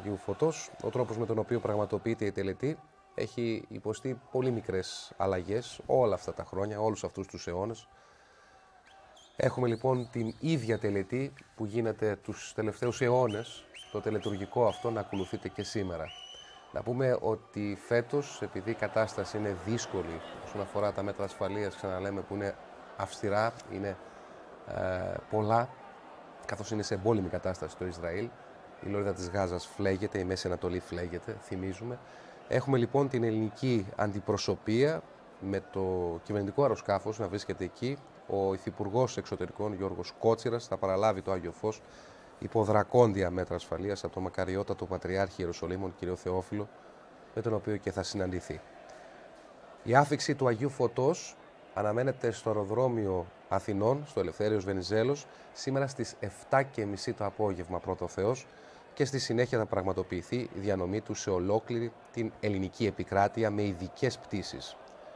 Αγίου Φωτός. Ο τρόπος με τον οποίο πραγματοποιείται η τελετή έχει υποστεί πολύ μικρές αλλαγές όλα αυτά τα χρόνια, όλους αυτούς τους αιώνες. Έχουμε λοιπόν την ίδια τελετή που γίνεται τους τελευταίους αιώνες, το τελετουργικό αυτό να ακολουθείται και σήμερα. Να πούμε ότι φέτος, επειδή η κατάσταση είναι δύσκολη όσον αφορά τα μέτρα ασφαλείας, ξαναλέμε, που είναι αυστηρά, είναι πολλά, καθώς είναι σε εμπόλεμη κατάσταση το Ισραήλ, η Λωρίδα της Γάζας φλέγεται, η Μέση Ανατολή φλέγεται, θυμίζουμε. Έχουμε λοιπόν την ελληνική αντιπροσωπεία με το κυβερνητικό αεροσκάφος να βρίσκεται εκεί. Ο Υφυπουργός Εξωτερικών Γιώργος Κότσιρας θα παραλάβει το Άγιο Φως υπό δρακόντια μέτρα ασφαλείας από το μακαριότατο Πατριάρχη Ιερουσαλήμων κ. Θεόφιλο, με τον οποίο και θα συναντηθεί. Η άφιξη του Αγίου Φωτός αναμένεται στο αεροδρόμιο Αθηνών, στο Ελευθέριος Βενιζέλος, σήμερα στις 7:30 το απόγευμα, πρώτο Θεός, και στη συνέχεια θα πραγματοποιηθεί η διανομή του σε ολόκληρη την ελληνική επικράτεια με ειδικές πτήσεις.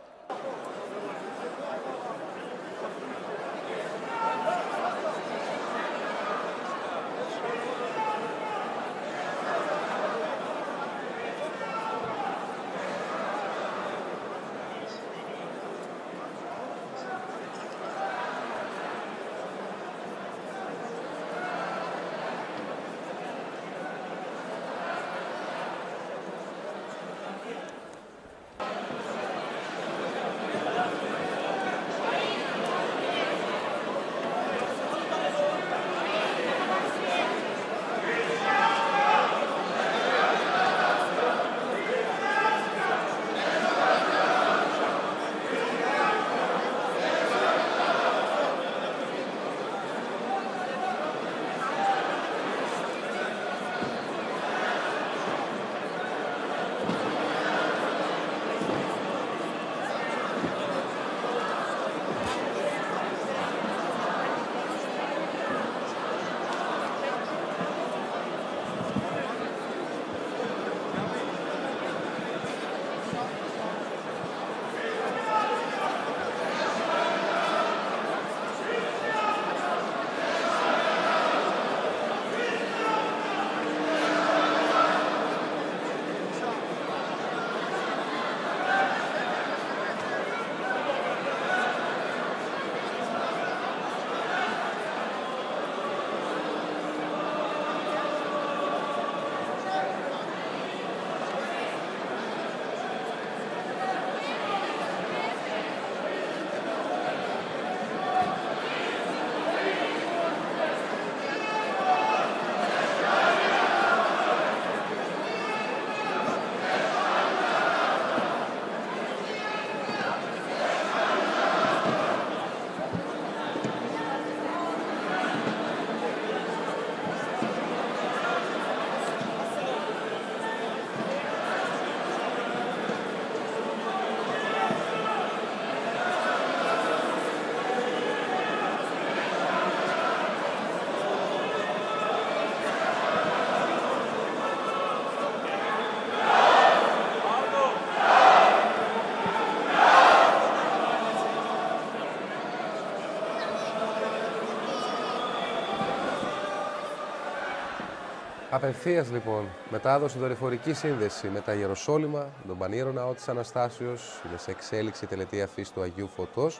Απευθείας λοιπόν, μετάδοση δορυφορική σύνδεση με τα Ιεροσόλυμα, τον Πανίερο Ναό της Αναστάσεως, είναι σε εξέλιξη τελετή αφής του Αγίου Φωτός.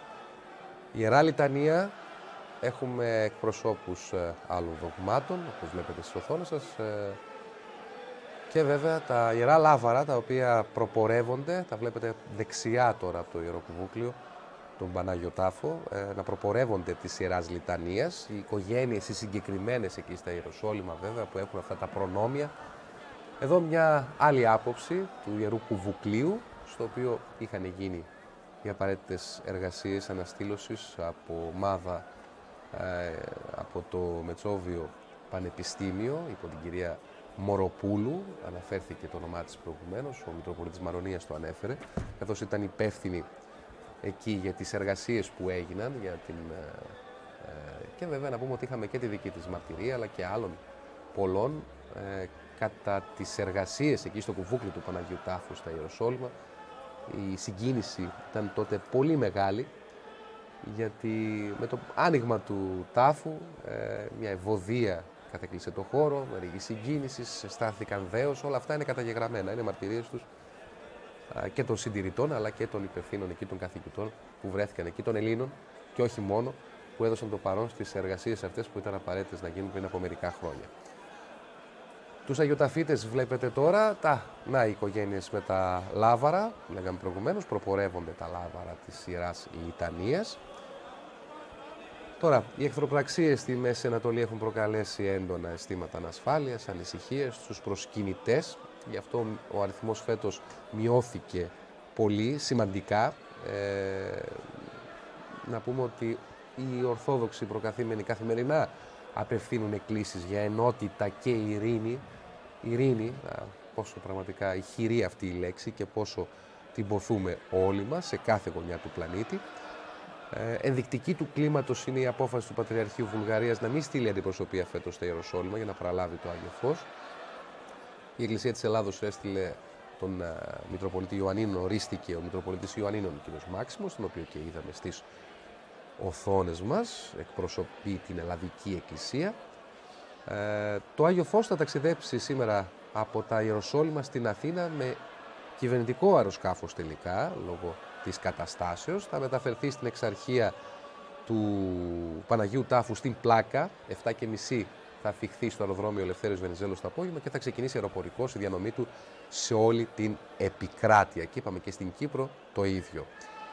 Ιερά Λιτανία, έχουμε εκπροσώπους άλλων δογμάτων, όπως βλέπετε στις οθόνες σας, και βέβαια τα Ιερά Λάβαρα, τα οποία προπορεύονται, τα βλέπετε δεξιά τώρα από το Ιερό Κουβούκλιο, τον Πανάγιο Τάφο, να προπορεύονται της Ιεράς Λιτανίας. Οι οικογένειες, οι συγκεκριμένες εκεί στα Ιεροσόλυμα βέβαια, που έχουν αυτά τα προνόμια. Εδώ μια άλλη άποψη του Ιερού Κουβουκλίου, στο οποίο είχαν γίνει οι απαραίτητες εργασίες αναστήλωσης από ομάδα από το Μετσόβιο Πανεπιστήμιο, υπό την κυρία Μοροπούλου, αναφέρθηκε το όνομά της προηγουμένως, ο Μητροπολίτης Μαρονίας το ανέφερε, καθώς ήταν υπεύθυνη εκεί για τις εργασίες που έγιναν και βέβαια να πούμε ότι είχαμε και τη δική της μαρτυρία αλλά και άλλων πολλών κατά τις εργασίες εκεί στο κουβούκλιο του Παναγίου Τάφου στα Ιεροσόλυμα. Η συγκίνηση ήταν τότε πολύ μεγάλη, γιατί με το άνοιγμα του τάφου μια ευωδία κατέκλυσε το χώρο, με ρήγη συγκίνησης, αισθάνθηκαν δέος. Όλα αυτά είναι καταγεγραμμένα, είναι μαρτυρίες τους και των συντηρητών αλλά και των υπευθύνων εκεί, των καθηγητών που βρέθηκαν εκεί, των Ελλήνων και όχι μόνο, που έδωσαν το παρόν στις εργασίες αυτές που ήταν απαραίτητες να γίνουν πριν από μερικά χρόνια. Τους αγιοταφίτες βλέπετε τώρα, οι οικογένειες με τα λάβαρα, που λέγαμε προηγουμένως, προπορεύονται τα λάβαρα της Ιεράς Λιτανίας. Τώρα, οι εχθροπραξίες στη Μέση Ανατολή έχουν προκαλέσει έντονα αισθήματα ανασφάλειας, ανησυχίες στους προσκυνητές. Γι' αυτό ο αριθμός φέτος μειώθηκε πολύ, σημαντικά. Να πούμε ότι οι Ορθόδοξοι προκαθήμενοι καθημερινά απευθύνουν εκκλήσεις για ενότητα και ειρήνη. Ειρήνη, πόσο πραγματικά ηχηρή αυτή η λέξη και πόσο την ποθούμε όλοι μας σε κάθε γωνιά του πλανήτη. Ενδεικτική του κλίματος είναι η απόφαση του Πατριαρχείου Βουλγαρίας να μην στείλει αντιπροσωπεία φέτος στο Ιεροσόλυμα για να παραλάβει το Άγιο Φως. Η Εκκλησία της Ελλάδος έστειλε τον Μητροπολίτη Ιωαννίνων, ορίστηκε ο Μητροπολίτης Ιωαννίνων, κ. Μάξιμος, τον οποίο και είδαμε στις οθόνες μας, εκπροσωπεί την Ελλαδική Εκκλησία. Το Άγιο Φως θα ταξιδέψει σήμερα από τα Ιεροσόλυμα στην Αθήνα με κυβερνητικό αεροσκάφος τελικά, λόγω της καταστάσεως. Θα μεταφερθεί στην εξαρχία του Παναγίου Τάφου στην Πλάκα, 7:30 θα αφιχθεί στο αεροδρόμιο Ελευθέριος Βενιζέλος το απόγευμα και θα ξεκινήσει αεροπορικός η διανομή του σε όλη την επικράτεια. Και είπαμε και στην Κύπρο το ίδιο.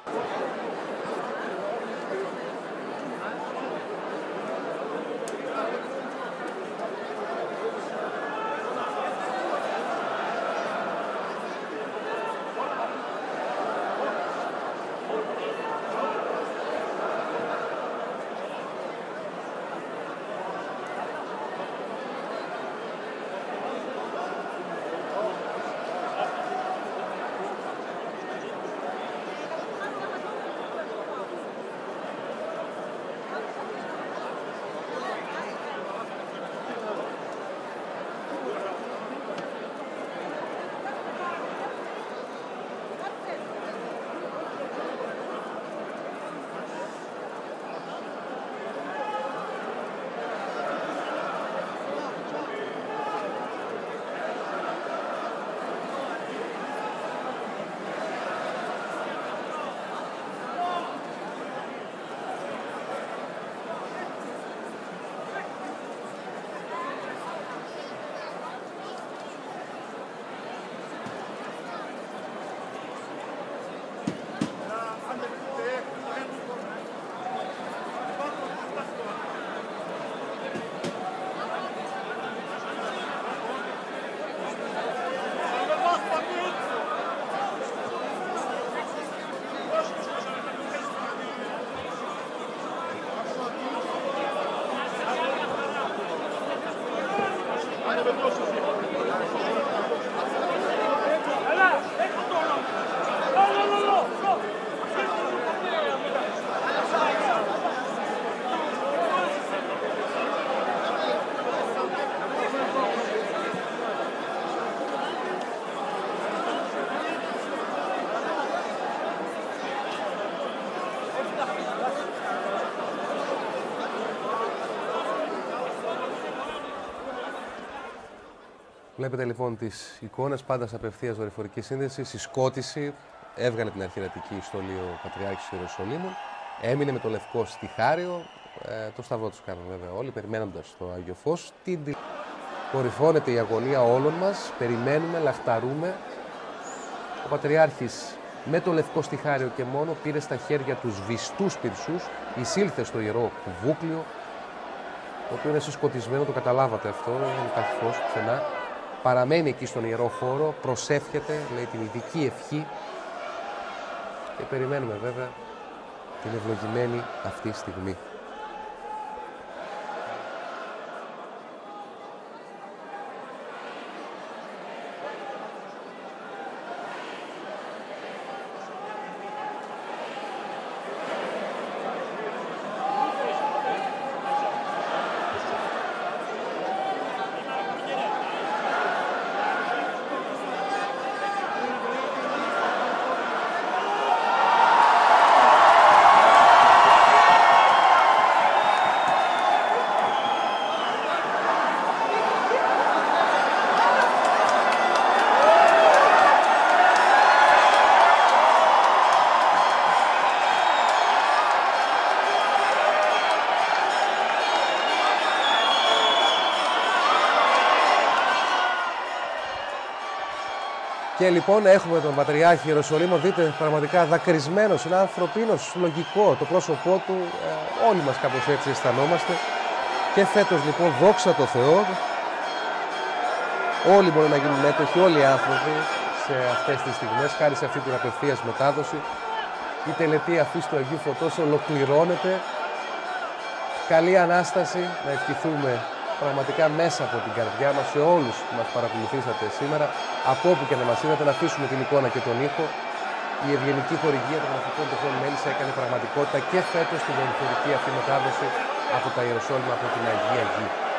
Βλέπετε λοιπόν τις εικόνες, πάντα σε απευθείας δορυφορική σύνδεση, συσκότηση. Έβγαλε την αρχιερατική στολή ο Πατριάρχης του Ιεροσολύμων. Έμεινε με το λευκό στιχάριο. Το σταυρό τους κάνουν βέβαια όλοι, περιμένοντας το Άγιο Φως. Κορυφώνεται η αγωνία όλων μας. Περιμένουμε, λαχταρούμε. Ο Πατριάρχης με το λευκό στιχάριο και μόνο πήρε στα χέρια τους βυστούς πυρσούς, εισήλθε στο Ιερό Κουβούκλιο, το οποίο είναι συσκοτισμένο, το καταλάβατε αυτό, δεν υπάρχει φως πουθενά. Παραμένει εκεί στον ιερό χώρο, προσεύχεται, λέει την ειδική ευχή και περιμένουμε βέβαια την ευλογημένη αυτή στιγμή. Και λοιπόν έχουμε τον Πατριάρχη Ιεροσολύμο, δείτε, πραγματικά δακρυσμένος, είναι ανθρωπίνος, λογικό, το πρόσωπό του, όλοι μας κάπως έτσι αισθανόμαστε. Και φέτος λοιπόν, δόξα τω Θεώ, όλοι μπορούν να γίνουν μέτοχοι, όλοι οι άνθρωποι σε αυτές τις στιγμές, χάρη σε αυτή την απευθείας μετάδοση. Η τελετή αφής του Αγίου Φωτός ολοκληρώνεται. Καλή Ανάσταση, να ευχηθούμε πραγματικά μέσα από την καρδιά μας σε όλους που μας παρακολουθήσατε σήμερα, από όπου και να μας είδατε, να αφήσουμε την εικόνα και τον ήχο. Η ευγενική χορηγία των Γραφικών Τεχνών Μέλισσα έκανε πραγματικότητα και φέτος τη δορυφορική αυτή μετάδοση από τα Ιεροσόλυμα, από την Αγία Γη.